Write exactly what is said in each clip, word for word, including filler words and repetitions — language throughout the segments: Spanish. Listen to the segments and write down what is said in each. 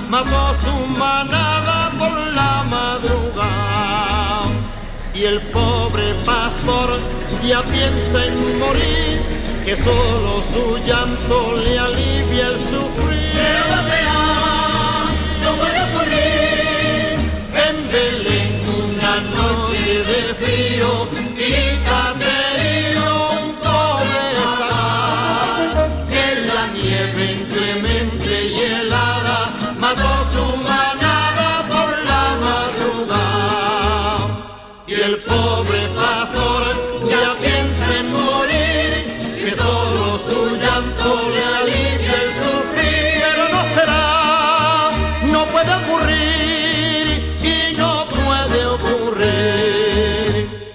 mató su manada por la madrugada. Y el pobre pastor ya piensa en morir, que solo su llanto le alivia el sufrir. Pero no será, no puede ocurrir. En Belén una noche de frío y caterío un pobre zagal, que la nieve inclemente y helada mató su manada por la madrugada. Y el pobre pastor ya piensa en morir, que solo su llanto le alivia el sufrir. Pero no será, no puede ocurrir y no puede ocurrir.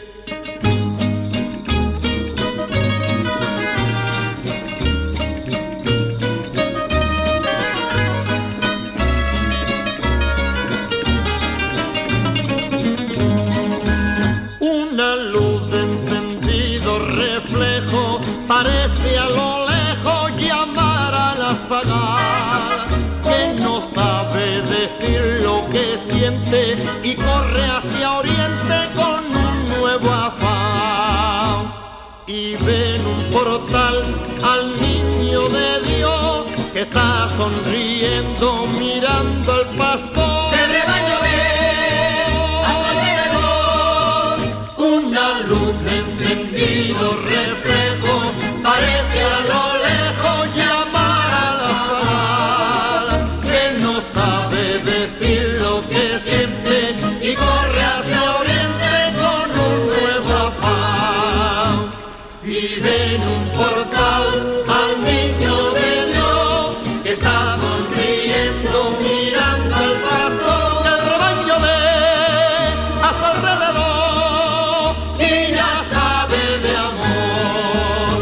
Una luz de encendido reflejo parece a lo lejos llamar a la zagal, que no sabe decir lo que siente y corre hacia oriente con un nuevo afán. Y ve en un portal al niño de Dios que está sonriendo mirando al pastor. El rebaño ve a su alrededor Una luz de encendido reflejo parece a lo lejos llamar a la zagal, que no sabe decir lo que siente y corre hacia oriente con un nuevo afán. Y ve en un portal al niño de Dios que está sonriendo mirando al pastor. El rebaño ve a su alrededor y ya sabe de amor.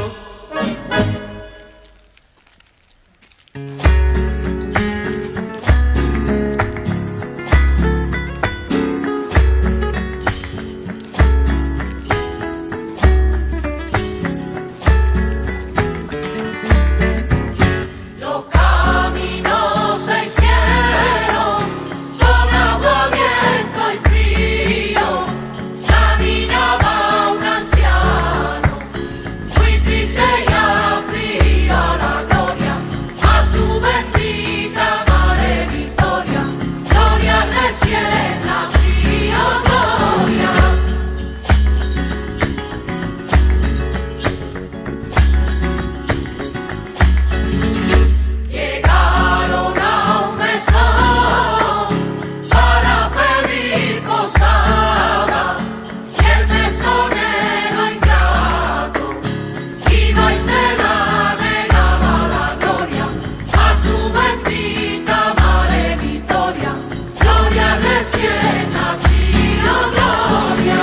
Los caminos se hicieron con agua, viento y frío. Caminaba un anciano, muy triste y afligido a la gloria, a su bendita Madre Victoria. Gloria recién nacido, gloria. Llegaron a un mesón para pedir posada, y el mesonero ingrato iba y se la negaba la gloria a su bendita Madre Victoria. Gloria recién nacido, gloria.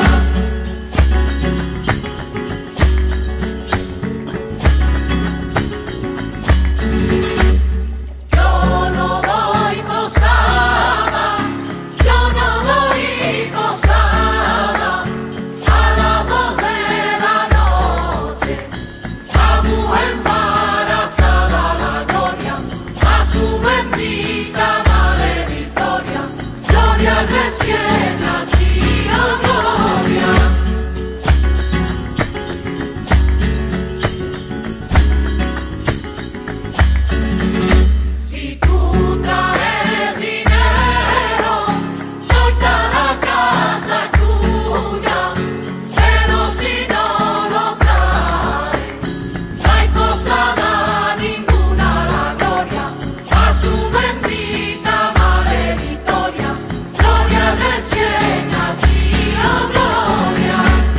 Yo no doy posada, yo no doy posada a las dos de la noche, a mujer embarazada la gloria, a su bendita Madre Victoria. Gloria recién nacido, gloria. Si tú traes dinero, toda la casa es tuya, pero si no lo traes, no hay posada ninguna la gloria, a su bendita Madre Victoria. Gloria recién nacido, gloria.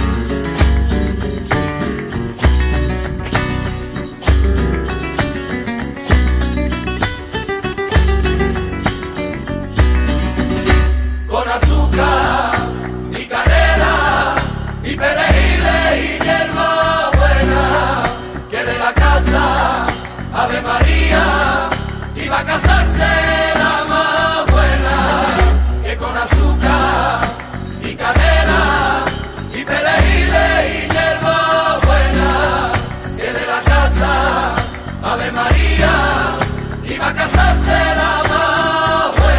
Con azúcar y canela y perejiles y hierba buena, que de la casa Ave María iba a casarse la más buena, que con azúcar y canela y perejiles y hierba buena, que de la casa Ave María iba a casarse la más buena.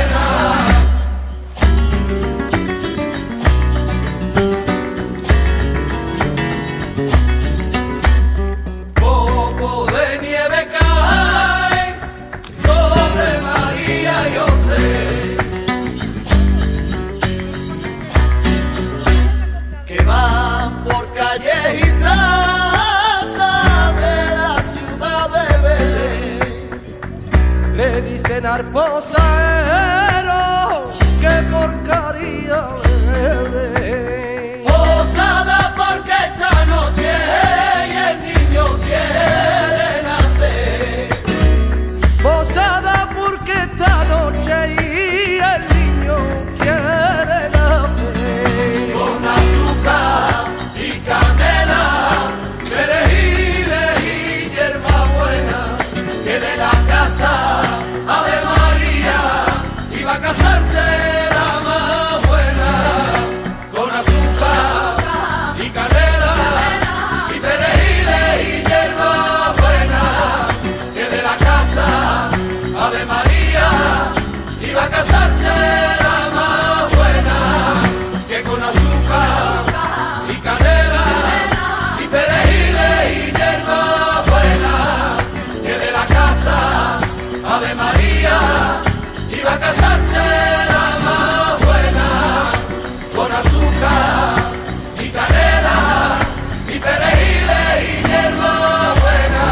al posadero, qué porcaría bebé. Posada porque esta noche y el niño quiere nacer. Posada porque esta noche y el niño quiere nacer. Con azúcar y canela, perejiles y hierbabuena, que de la casa Ave María iba a casarse la más buena. Con azúcar y canela y perejiles y hierbabuena, que de la casa Ave María iba a casarse la más buena. Que con azúcar y canela y perejiles y hierbabuena, que de la casa Ave María iba a casarse la más buena. Con azúcar y canela y perejiles y hierbabuena.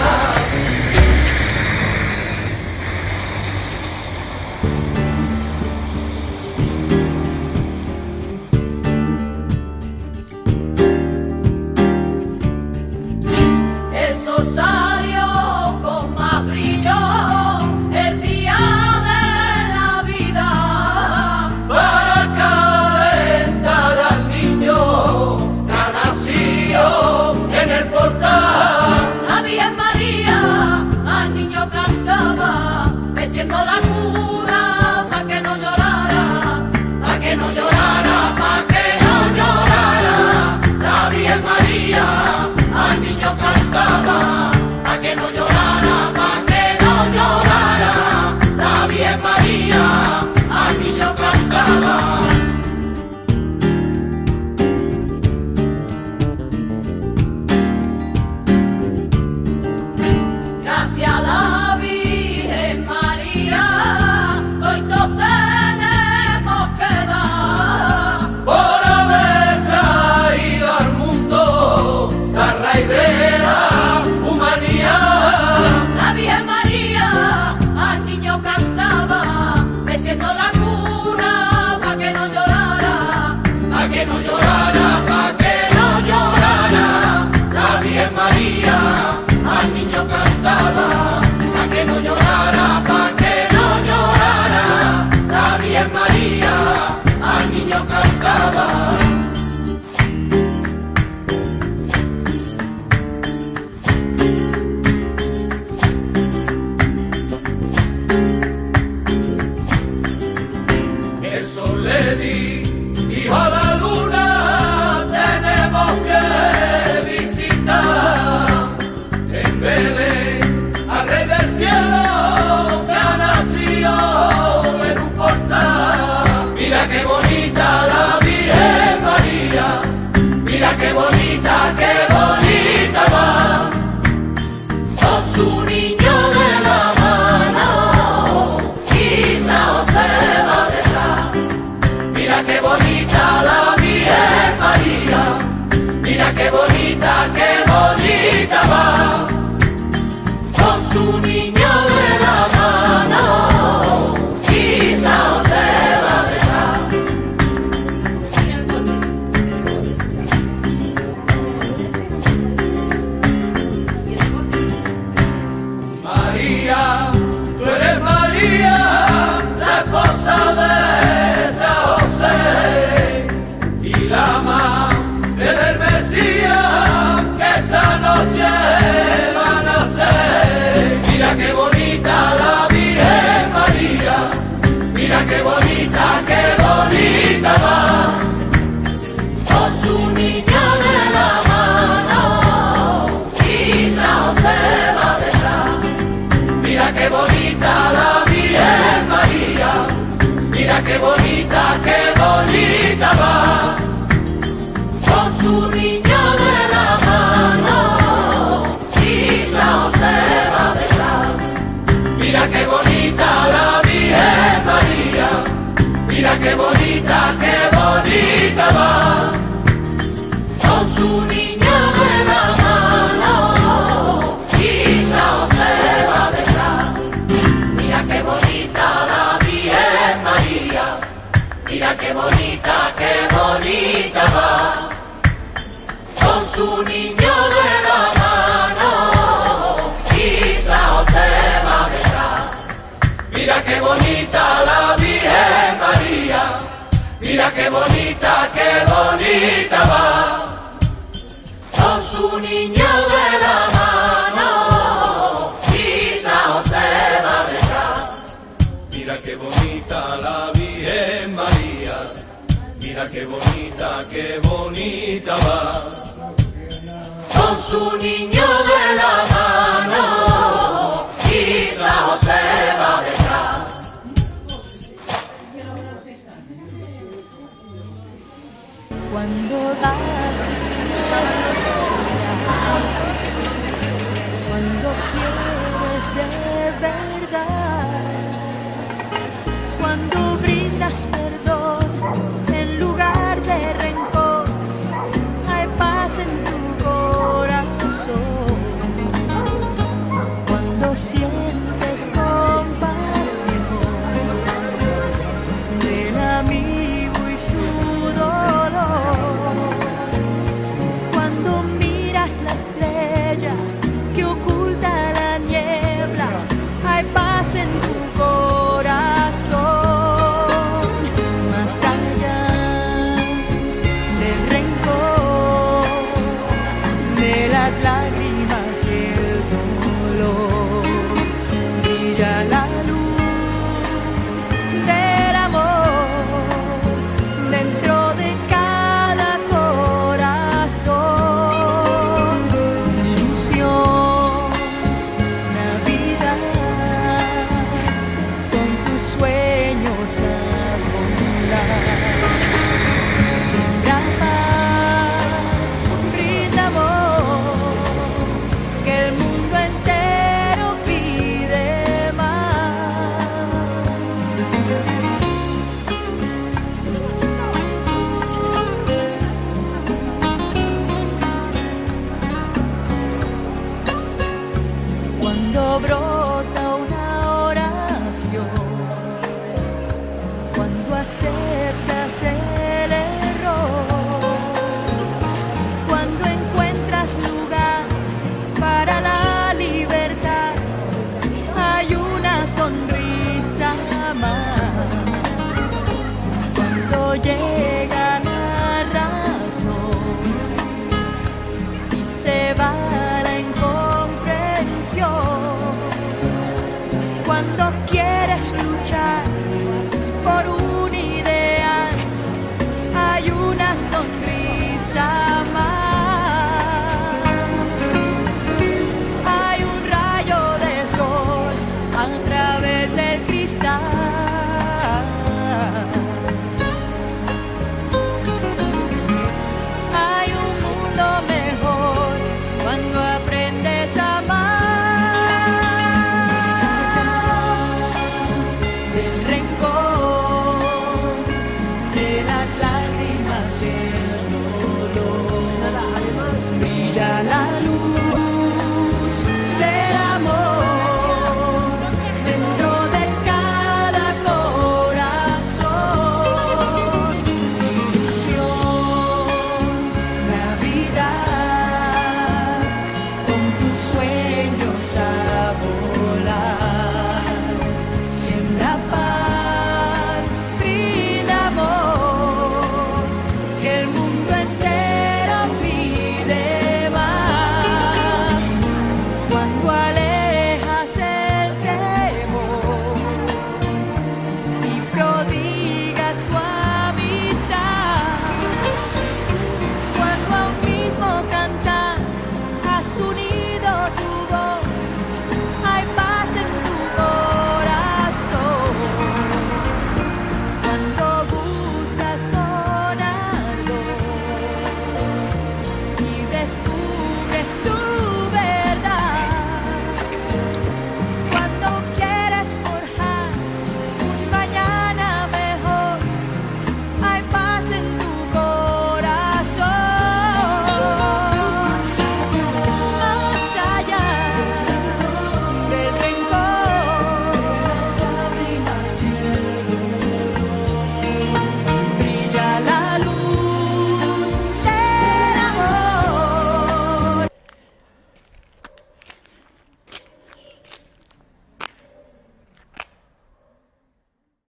El sol salió con más brillo el día de Navidad, Para calentar al niño que ha nacido en el portal. la Virgen María al niño cantaba, meciendo la cuna pa' que no llorara, pa' que no llorara, pa' que no llorara. La Virgen María al niño cantaba, pa' que no llorara, pa' que no llorara. La Virgen María al niño cantaba. Gracias a la Virgen María, hoy todos tenemos que dar. Por haber traído al mundo la raíz de la humanidad. La Virgen María al niño cantaba, meciendo la cuna pa' que no llorara, pa' que no llorara, pa' que no llorara. La Virgen María al niño cantaba, pa' que no llorara, pa' que no llorara. La Virgen María al niño cantaba. El sol le di, dijo a la luna, tenemos que visitar en Belén al Rey del Cielo que ha nacido en un portal. Mira qué bonita la Virgen María, mira qué bonita, qué bonita va, Con su niño de la mano, quizá se va detrás. mira qué bonita la Virgen María, mira qué bonita, qué bonita va. Con su niño de la mano, quizá se va detrás. María, tú eres María, la esposa de San José y la madre del Mesías que esta noche va a nacer. Mira qué bonita la Virgen María, mira qué bonita, qué bonita va. Con su niño de la mano, quizá se va detrás. Mira qué bonita la Virgen María, mira qué bonita, qué bonita va. Con su niño de la mano, quizá se va detrás. Mira qué bonita la Virgen María, mira qué bonita, qué bonita va. Con su niño de la mano, quizá se va detrás. Mira qué bonita bonita va, con su niño de la mano, y San José va detrás. Mira qué bonita la Virgen María, mira qué bonita, qué bonita va, con su niño de la mano, y San José va detrás. Mira qué bonita la Virgen María, mira qué bonita, qué bonita va, con su niño de la mano, y San José va detrás. Cuando das una historia, cuando quieres de verdad, cuando brindas perdón en lugar de rencor, hay paz en tu corazón. Cuando sientes compasión del amigo y su dolor, cuando miras la estrella que oculta la niebla, hay paz en tu corazón. Más allá del rencor, de las lágrimas y el dolor, brilla la luz del amor dentro de cada corazón. Ilusión, Navidad, con tus sueños a volar. Siembra paz, brinda amor, que el mundo entero pide más. Cuando brota una oración, cuando aceptas el error, cuando encuentras lugar para la libertad, hay una sonrisa más. Cuando llega la razón y se va la incomprensión, cuando quieres luchar por un ideal, hay una sonrisa más. Hay un rayo de sol a través del cristal. Hay un mundo mejor cuando aprendes a amar. Del rencor, de las lágrimas y el dolor, brilla la luz del amor dentro de cada corazón. Ilusión, Navidad, con tus sueños a volar. Siembra paz, brinda amor, que el mundo